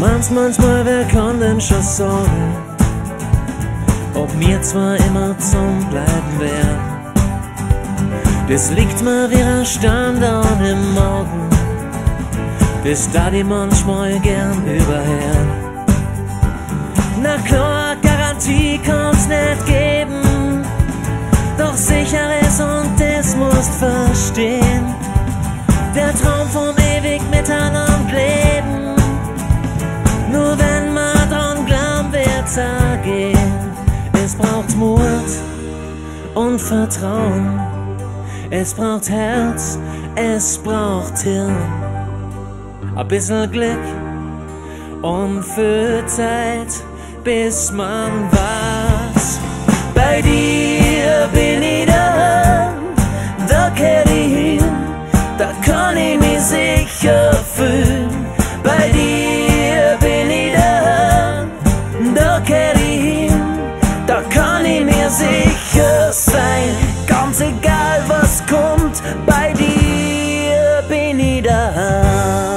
Manchmal, wer kann denn schon sagen, ob mir zwar immer zum Bleiben wär. Das liegt mir wie ein Standard im Magen, das da die manchmal gern überhören. Na klar, Garantie kann's nicht geben, doch Sicheres und das musst verstehen. Der Traum vom ewig miteinander leben, nur wenn man dran glaubt, wird's ergehen. Es braucht Mut und Vertrauen, es braucht Herz, es braucht Hirn, ein bisschen Glück und viel Zeit, bis man weiß. Bei dir bin ich daheim, da geh ich hin, da kann ich mich sicher fühlen. Bei dir bin ich daheim, da geh ich hin, da kann ich mir sicher sein. Ganz egal was kommt, bei dir bin ich daheim.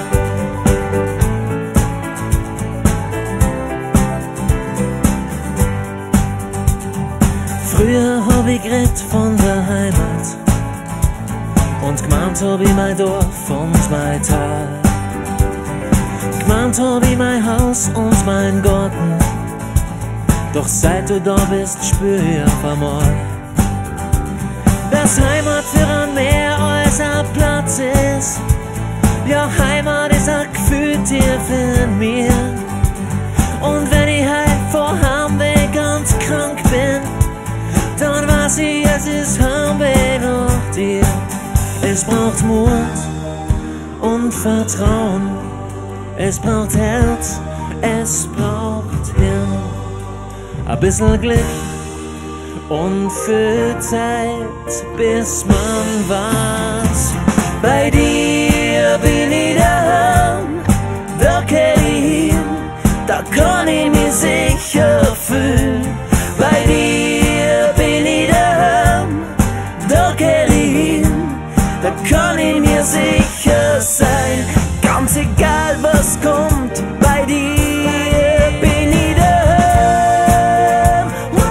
Früher hab ich geredet von der Heimat und gemeint hab ich mein Dorf und mein Tal. Gemeint hab ich mein Haus und mein Garten, doch seit du da bist spür ich auf einmal, dass Heimat für ein mehr als ein Platz ist. Ja, Heimat ist ein Gefühl tief in mir, und wenn ich halt vor Heimweh ganz krank bin, dann weiß ich, es ist Heimweh nach dir. Es braucht Mut und Vertrauen, es braucht Herz, es braucht Hirn, ein bisschen Glück und viel Zeit, bis man weiß. Bei dir bin ich daheim, da geh ich hin, da kann ich mich sicher fühlen. Bei dir bin ich daheim, da geh ich hin, da kann ich mir sicher sein. Ganz egal was kommt, bei dir bin ich daheim.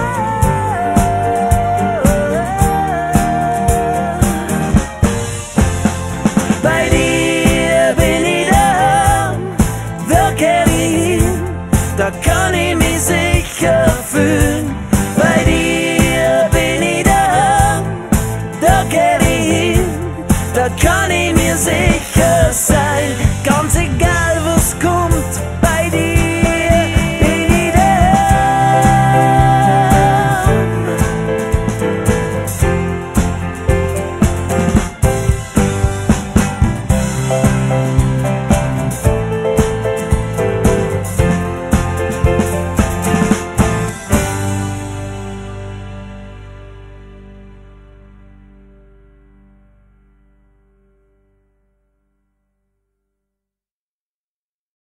Bei dir bin ich daheim, da geh ich hin, da kann ich mich sicher fühlen. Bei dir bin ich daheim, da geh ich hin, da kann ich mir sicher sein.